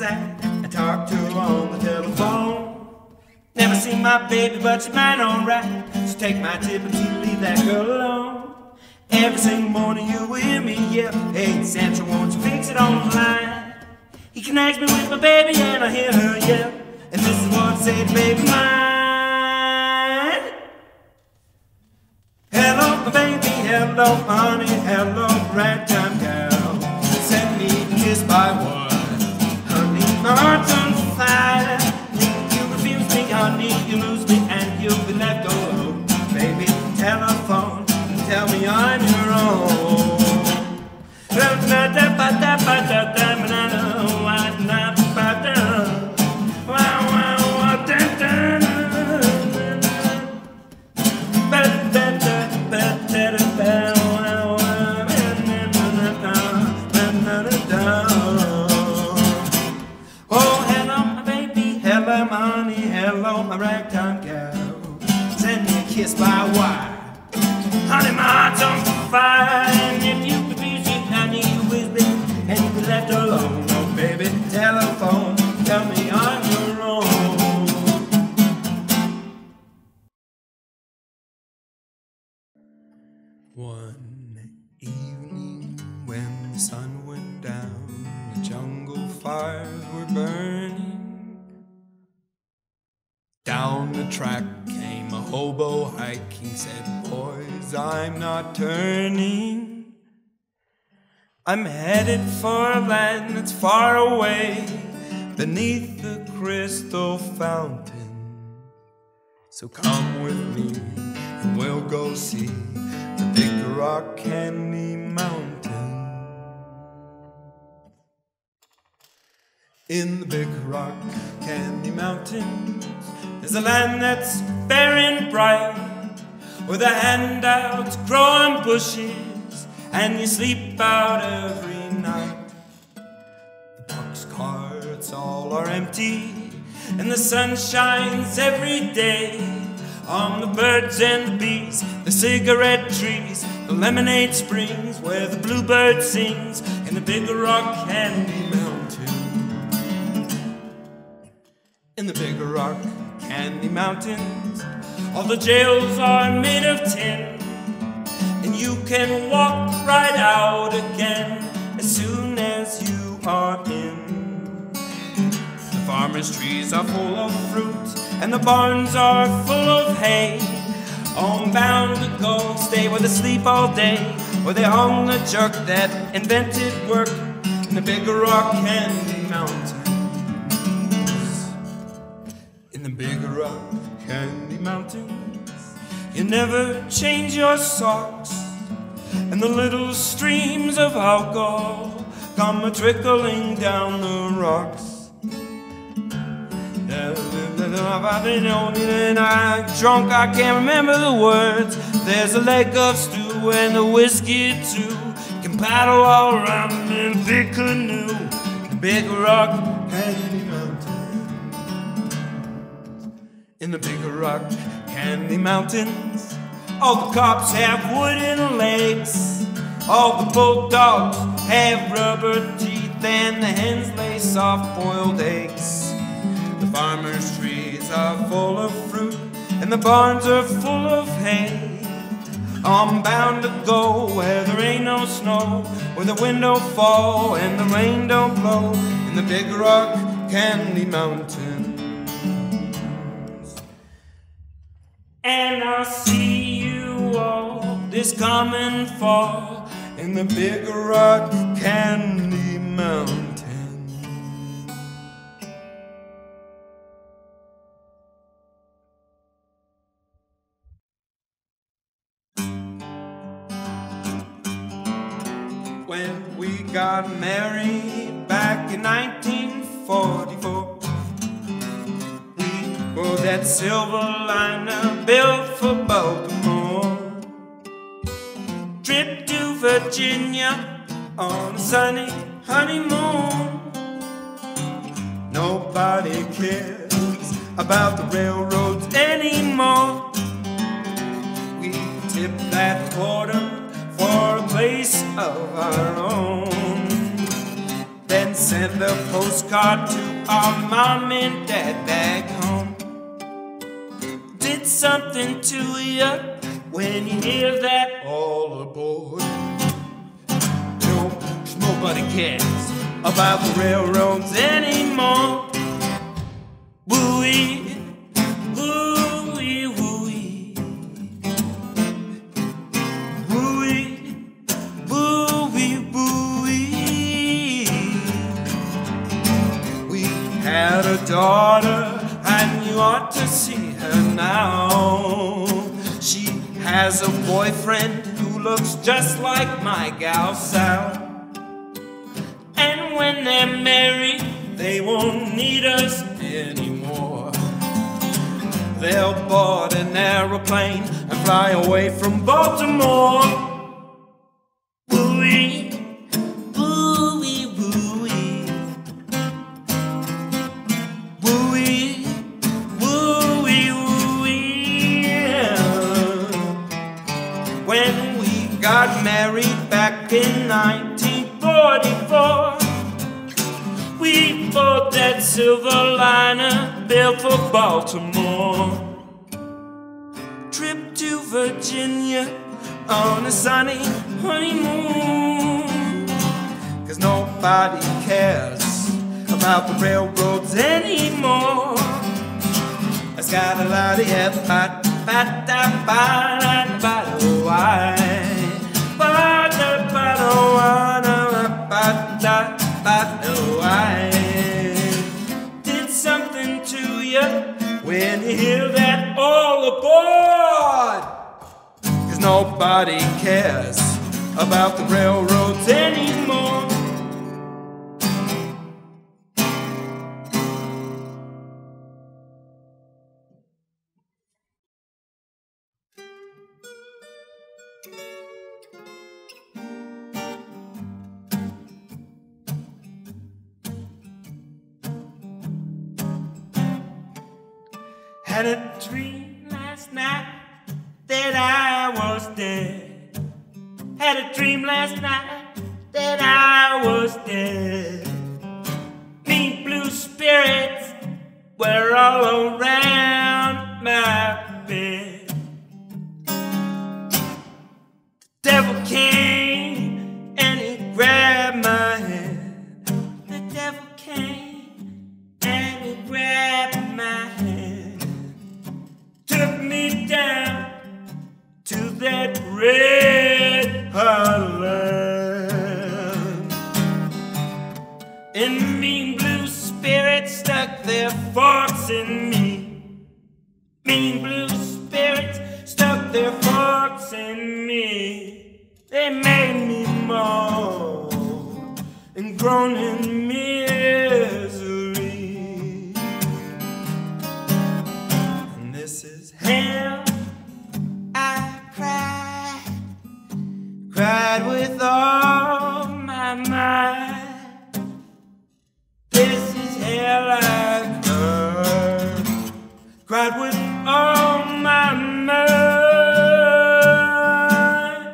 sat and talked to her on the telephone. Never seen my baby, but she's mine alright. So take my tip and leave that girl alone. Every single morning you will hear me yell, hey Sancho, won't you fix it on the line? He connects me with my baby and I hear her yell, and this is what I say to baby mine. Hello my baby, hello honey, hello ragtime girl. Send me a kiss by what? Honey, my heart's on fire. You refuse me, honey, you lose me, and you'll be left alone. Baby, telephone, tell me I'm your own. Oh, hello my baby, hello my honey, hello my ragtime girl. Send me a kiss by wire. Honey, my heart's on fire, and if you refuse it, honey, you will be, and you'll be left alone. Oh, baby, telephone, tell me I'm your own. One evening when the sun went down, the jungle fires were burning. Down the track came a hobo hiking, said, boys, I'm not turning. I'm headed for a land that's far away, beneath the crystal fountain. So come with me and we'll go see the big rock candy mountain. In the big rock candy mountains, there's a land that's fair and bright, where the handouts grow on bushes and you sleep out every night. The box carts all are empty and the sun shines every day on the birds and the bees, the cigarette trees, the lemonade springs, where the bluebird sings in the big rock candy mountain. In the big rock candy mountains, all the jails are made of tin, and you can walk right out again as soon as you are in. The farmers' trees are full of fruit, and the barns are full of hay. On bound to go, stay where they sleep all day, where they hung the jerk that invented work in the big rock candy mountains. In the big rock candy mountains, you never change your socks, and the little streams of alcohol come a-trickling down the rocks. I've been drunk, I can't remember the words. There's a leg of stew and the whiskey too. You can paddle all around in a big canoe, the big rock candy mountain. In the big rock candy mountains, all the cops have wooden legs, all the bulldogs have rubber teeth, and the hens lay soft-boiled eggs. The farmers' trees are full of fruit, and the barns are full of hay. I'm bound to go where there ain't no snow, where the wind don't fall and the rain don't blow, in the big rock candy mountain. And I'll see you all this coming fall in the big rock candy mountain. When we got married back in 1944, we rode that silver liner built for Baltimore. Trip to Virginia on a sunny honeymoon. Nobody cares about the railroads anymore. We tipped that quarter for a place of our own. Then sent the postcard to our mom and dad back home. Did something to you when you hear that all aboard? No, nobody cares about the railroads anymore. Woo-wee, woo-wee, woo-wee, woo-wee, woo-wee, woo-wee. We had a daughter and you ought to see her now. She has a boyfriend who looks just like my gal Sal. And when they're married, they won't need us anymore. They'll board an aeroplane and fly away from Baltimore. Woo-wee, woo-wee, woo-wee, woo-wee, woo-wee, woo-wee. When we got married back in 1944, we bought that silver liner built for Baltimore. Trip to Virginia on a sunny honeymoon. 'Cause nobody cares about the railroads anymore. It's got a lot of did something to you when you hear that all aboard? 'Cause nobody cares about the railroads anymore. Had a dream last night that I was dead. Had a dream last night that I was dead. Mean blue spirits were all around my bed. The devil came and he grabbed my hand. The devil came and he grabbed my hand. Took me down to that red hot land. And mean blue spirits stuck their forks in me. Mean blue spirits stuck their forks in me. They made me moan and groan in misery. And this is hell. I cried with all my might. This is hell. I cried with all my might,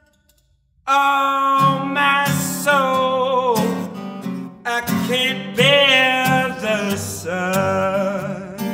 all my soul. I can't bear the sun.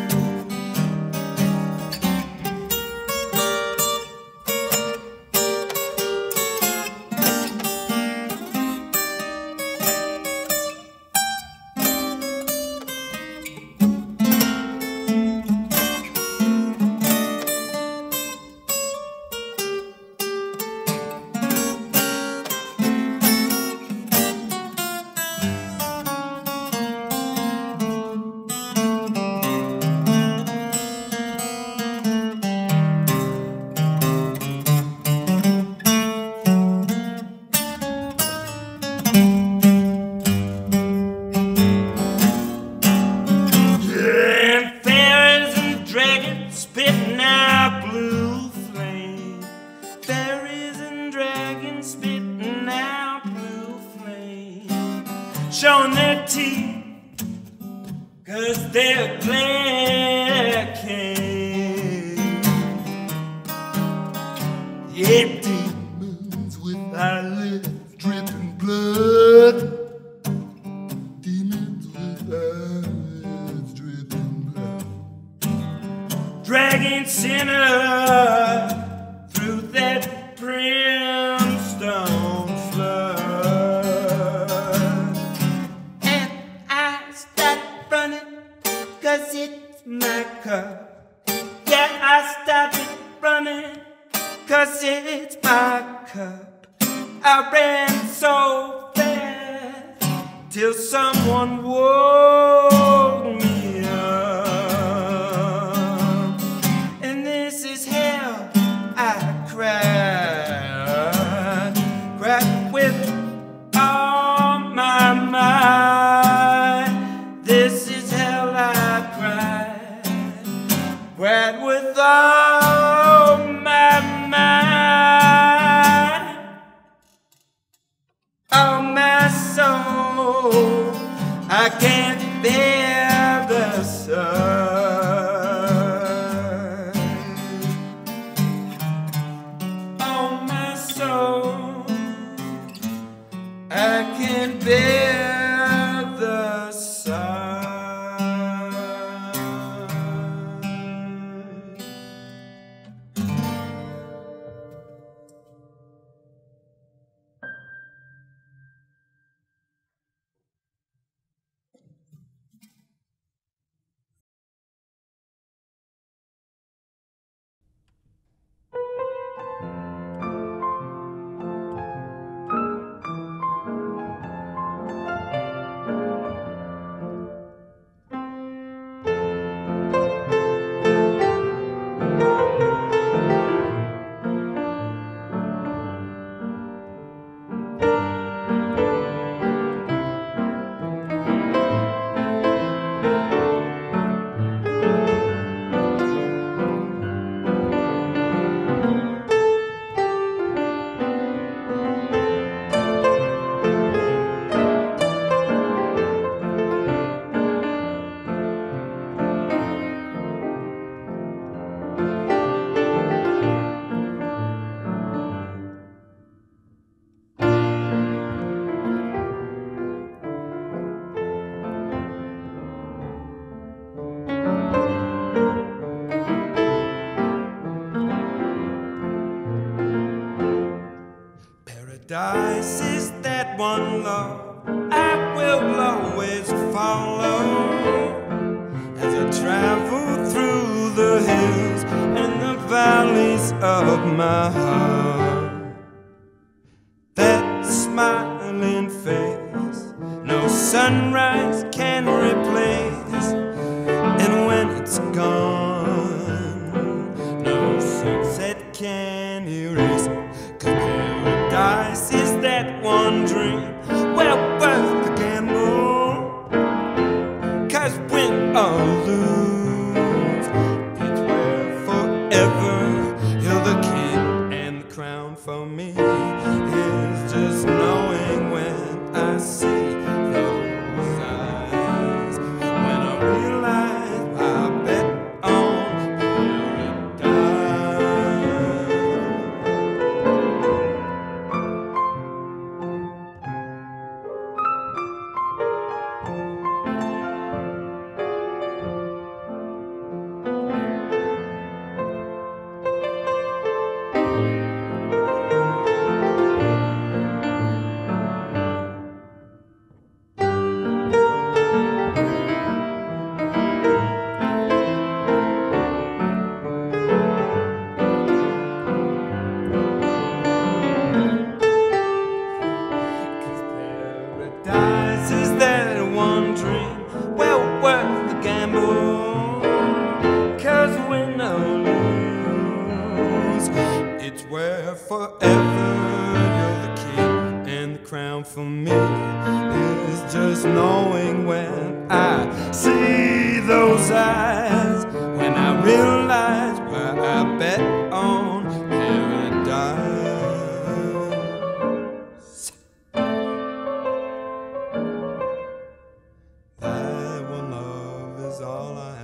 Showing their teeth, 'cause they're glad king. Yeah, demons with eyelids dripping blood. dragging sinners through that brimstone flood. And I start running 'cause it's my cup. Yeah, I started running 'cause it's my cup. I ran so fast till someone woke me up. And this is hell, I cried with all my mind. This is hell, I cried with all my mind. Oh, my soul, I can't bear the sun. Oh, my soul, I can't bear the sun. Paradise is that one love I will always follow as I travel through the hills and the valleys of my heart. That smiling face no sunrise can replace, and when it's gone no sunset can erase. 'Cause paradise is that one dream well worth the gamble. 'Cause win or lose, it's where forever you're the king, and the crown for me is just knowing when I see those eyes. When I realize I bet on forever you're the king, and the crown for me is just knowing when I see those eyes. When I realize where I bet on paradise. Thy one love is all I